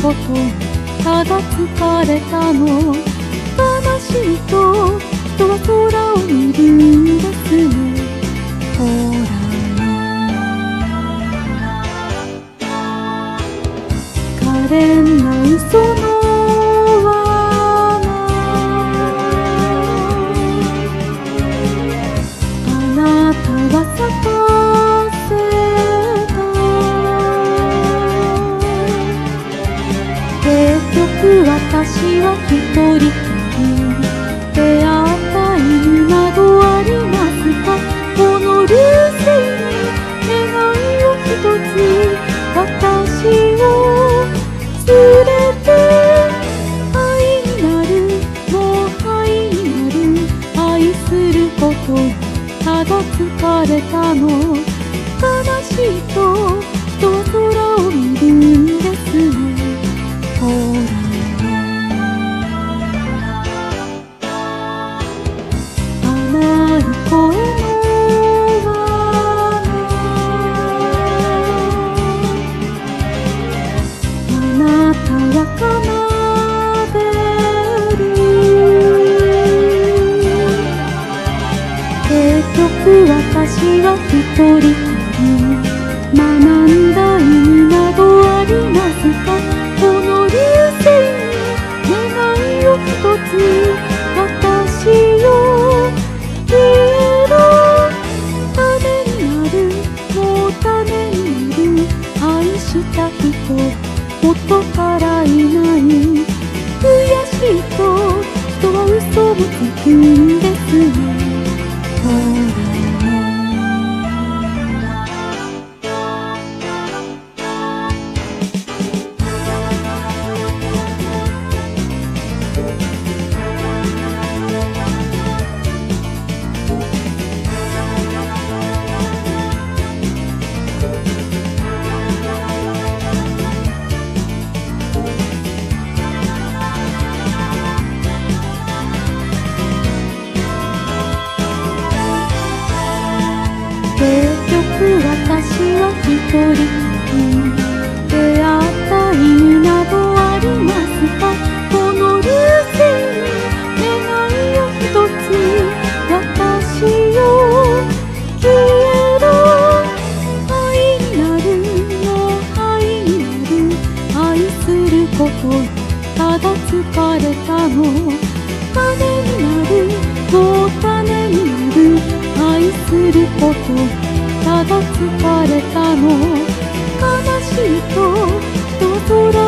ことにただ疲れたの。悲しいと人は空を見るんですね。ほら可憐な嘘の罠、あなたは咲かせた。結局私は一人きり。出会った犬などありますか？この流星に願いを一つ、私を連れて愛になる、もう愛になる。愛することにただ疲れたの。悲しいと人は空を見るんですね。ほら甘い声の奏でる。結局私は一人きり。学んだ意味などありますか？この流星に願いを一つ、私を消えろ。種になる、もう種になる。愛した人元からいない。悔しいと人は嘘もつくんですね。ほら結局私は一人きり。出会った意味などありますか？この流星に願いを一つ、私を消えろ。愛になる、もう愛になる。愛することにただ疲れたの。種になる、もう種になる。愛することにただ疲れたの。悲しいと人は空